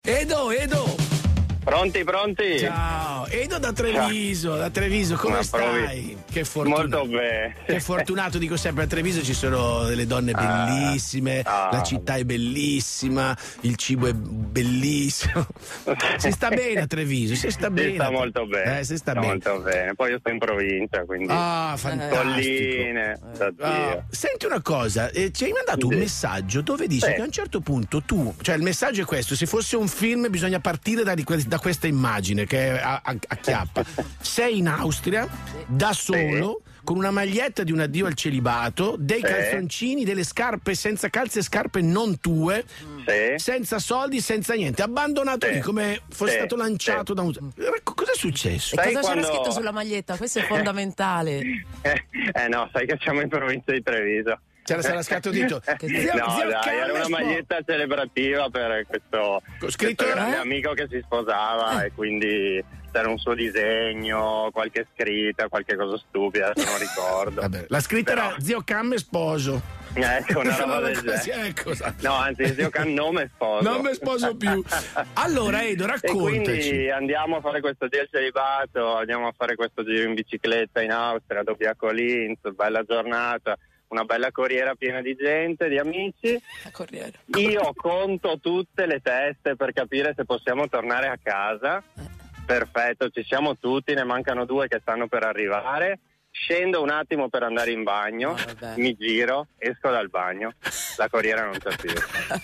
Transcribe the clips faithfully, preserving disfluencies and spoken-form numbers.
Edo, Edo. Pronti, pronti? Ciao, Edo da Treviso, da Treviso, come Ma stai? provi. Che fortunato. Molto bene. Che fortunato, dico sempre, a Treviso ci sono delle donne bellissime, Ah, la ah. città è bellissima, il cibo è bellissimo. Si sta bene a Treviso, si sta bene. Si sta molto bene. Eh, si sta sta bene. molto bene. Poi io sto in provincia, quindi Ah, fantastico. colline, da Dio. Ah, senti una cosa, eh, ci hai mandato un Sì. messaggio dove dice Sì. che a un certo punto tu, cioè il messaggio è questo: se fosse un film bisogna partire da, di que- da questa immagine che è a, a, a chiappa. Sei in Austria da solo, con una maglietta di un addio al celibato, dei Sì. calzoncini, delle scarpe senza calze e scarpe non tue, Sì. senza soldi, senza niente, abbandonato Sì. lì come fosse Sì. stato lanciato da un... Ecco, cosa è successo? E Sai cosa quando- c'era scritto sulla maglietta? Questo è fondamentale. Eh, eh no, sai che siamo in provincia di Treviso. C'era sarà scritto dito. no, Zio- zio dai, Carlo era una Spo- maglietta celebrativa per questo, Con scritto- questo grande eh? amico che si sposava e quindi c'era un suo disegno, qualche scritta, qualche cosa stupida, se non ricordo. Vabbè, la scritta Però- era zio Cam e sposo. Ecco, una roba del Così, genere. ecco, sa- No, anzi, zio Can nome sposo. Non mi sposo più. Allora, Edo, E raccontaci. quindi andiamo a fare questo giro al celibato, andiamo a fare questo giro in bicicletta in Austria, Dobbiaco Linz, bella giornata, una bella corriera piena di gente, di amici. La corriere. Io conto tutte le teste per capire se possiamo tornare a casa. Perfetto, ci siamo tutti, ne mancano due che stanno per arrivare. Scendo un attimo per andare in bagno, Ah, vabbè. mi giro, esco dal bagno, la corriera non c'è più.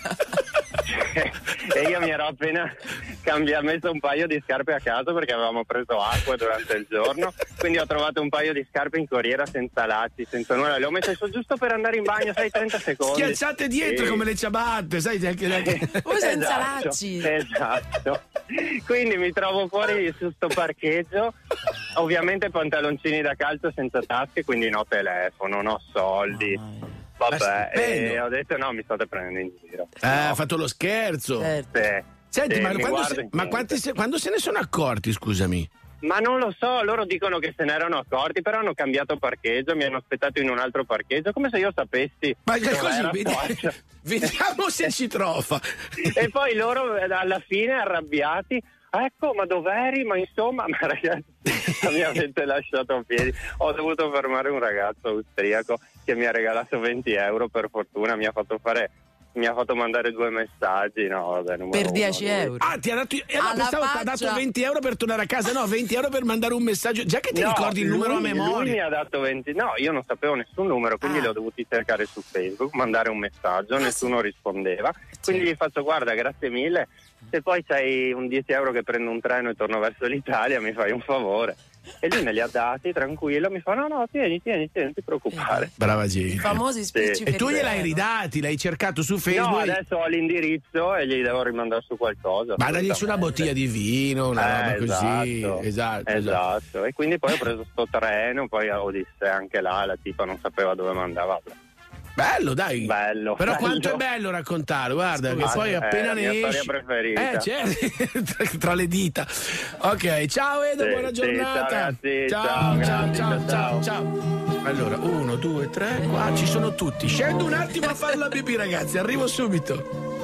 E io mi ero appena cambiato, messo un paio di scarpe a caso perché avevamo preso acqua durante il giorno, quindi ho trovato un paio di scarpe in corriera senza lacci, senza nulla, le ho messe su giusto per andare in bagno, sai, trenta secondi. Schiacciate dietro Sì. come le ciabatte, sai anche anche- Voi senza Esatto, lacci. Esatto. Quindi mi trovo fuori su sto parcheggio, ovviamente pantaloncini da calcio senza tasche, quindi no telefono, no soldi. Vabbè, Ma e stipendio. ho detto no, mi state prendendo in giro. Eh, ha No. fatto lo scherzo. Certo. Sì. Senti, Sì, ma, mi quando guardo se, in ma niente. quanti se- quando se ne sono accorti, scusami? Ma non lo so, loro dicono che se ne erano accorti, però hanno cambiato parcheggio, mi hanno aspettato in un altro parcheggio, come se io sapessi. Ma che dove così, era vedi- Spazio. vediamo se ci trova. E poi loro eh, alla fine arrabbiati, ecco, ma dov'eri? Ma insomma, ma ragazzi, mi avete lasciato a piedi. Ho dovuto fermare un ragazzo austriaco che mi ha regalato venti euro, per fortuna, mi ha fatto fare, mi ha fatto mandare due messaggi, no, vabbè, numero Per uno, dieci lui. euro. Ah, ti ha dato. E allora Alla pensavo ti ha faccia. dato venti euro per tornare a casa. No, venti euro per mandare un messaggio. Già che ti No, ricordi il numero lui- a Lui mi memoria. ha dato venti. No, io non sapevo nessun numero, quindi Ah. li ho dovuti cercare su Facebook, mandare un messaggio, Ah, nessuno rispondeva. Quindi gli faccio: guarda, grazie mille. Se poi c'hai un dieci euro che prendo un treno e torno verso l'Italia, mi fai un favore. E lui me li ha dati, tranquillo, mi fa: no, no, tieni, tieni, tieni, non ti preoccupare. Brava I gente. famosi spicci E tu per gliel'hai terra. ridati, l'hai cercato su No, Facebook. adesso ho l'indirizzo e gli devo rimandare su qualcosa. Ma dagli su una assolutamente. bottiglia di vino, una Eh, roba così. esatto, Esatto, esatto. esatto. E quindi poi ho preso sto treno, poi a Odissea anche là, la tipa non sapeva dove mandava. Bello, dai. Bello. Però bello. quanto è bello raccontare, guarda, che Scusa, poi eh, appena la ne mia storia esci. preferita. Eh, certo, tra, tra le dita. Ok, ciao Edo, Sì, buona sì, giornata. ciao, ragazzi, ciao, ciao, ciao, grazie, ciao, ciao, ciao. ciao. Allora, uno, due, tre, qua ci sono tutti. Scendo un attimo a fare la pipì, ragazzi, arrivo subito.